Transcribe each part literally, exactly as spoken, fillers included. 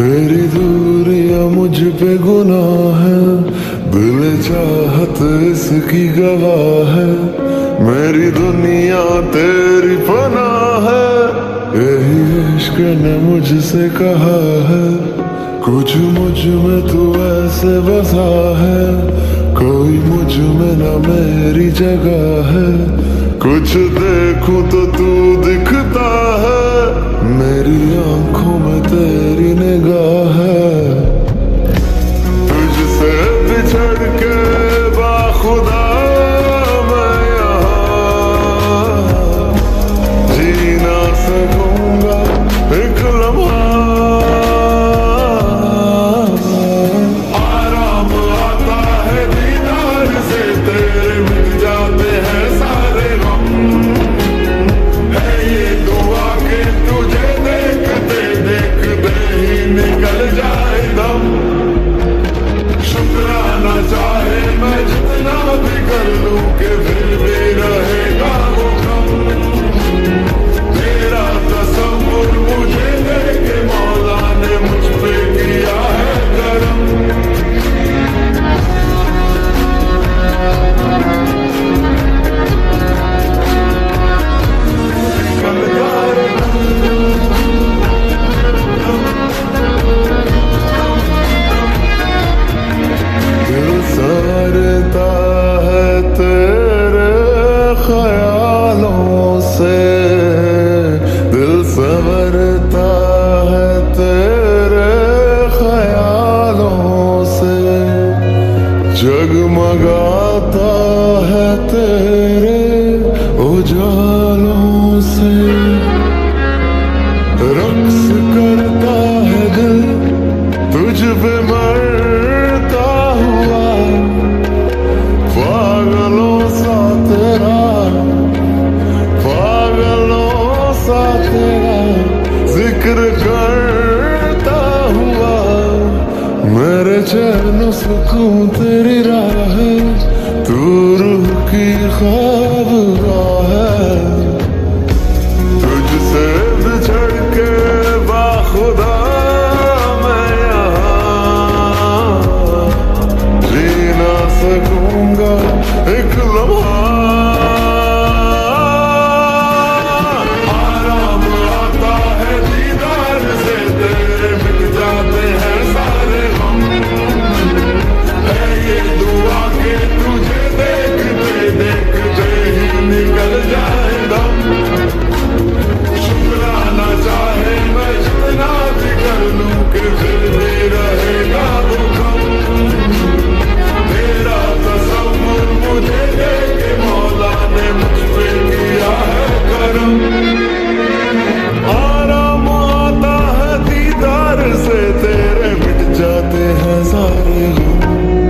तेरी दूरियां मुझ पे गुनाह है, दिल चाहत इसकी गवाह है। मेरी दुनिया तेरी पनाह है, यही इश्क ने मुझसे कहा है। कुछ मुझ में तू ऐसे बसा है, कोई मुझ में न मेरी जगह है। कुछ देखूं तो तू दिखता है, मेरी आंखों में तेरी निगाह है। तुझसे बिछड़ के बाखुदा मैं यहाँ जी ना सकूंगा एक लम्हा। आराम आता है दीदार से तेरे, मिट जाते हैं सारे गम। है ये दुआ के तुझे देखते देखते ही निकल जाए दम। शुक्राना चाहे मैं जितना भी कर लूं कि फिर भी रहेगा वो कम। तेरा तसव्वुर मुझे देके मौला ने मुझ पे किया है करम। दिल सरता है तेरे ख्यालों से, दिल संवरता है तेरे ख्यालों से। जगमगाता है तेरे उजालों से। रक्स करता है दिल तुझ पे मरता हुआ, पागलों सा तेरा पागलों सा तेरा जिक्र करता हुआ। मेरे चैन सुकून तेरी राह है, तू रूह की ख्वाबगाह है। तुझसे बिछड़ के बाखुदा मैं यहाँ जी ना सकूंगा एक लम्हा। आराम आता है दीदार से तेरे, मिट जाते हैं सारे गम। है ये दुआ के तुझे देखते देखते ही निकल जाए दम। शुक्राना चाहे मैं जितना भी कर लूं कि फिर भी रहेगा वो कम। तेरा तसव्वुर मुझे देके मौला ने मुझ पे किया है करम। आराम आता है दीदार से तेरे, मिट जाते हैं सारे गम।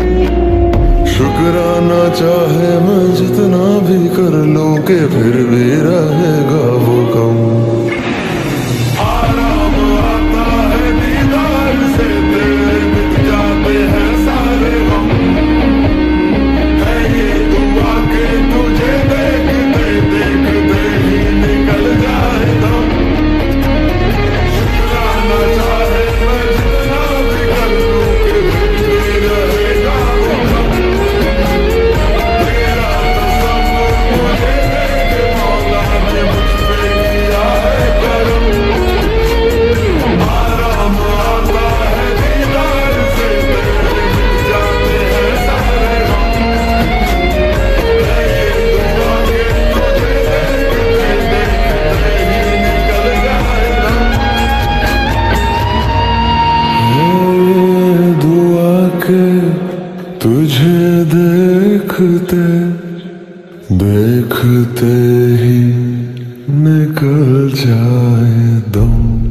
शुक्राना चाहे मैं जितना भी कर लूं कि फिर भी रहेगा वो कम। आराम आता है दीदार से तेरे, मिट जाते हैं सारे गम। है ये दुआ के तुझे देखते देखते ही निकल जाए दम। शुक्राना चाहे मैं जितना भी कर लूं कि फिर भी रहेगा वो कम। तेरा तसव्वुर मुझे देके मौला ने मुझ पे किया है करम। आराम आता है दीदार से तेरे, मिट जाते हैं सारे गम। है ये दुआ के तुझे देखते देखते ही निकल जाए दम। है दुआ के तुझे देखते देखते ही निकल जाए दम।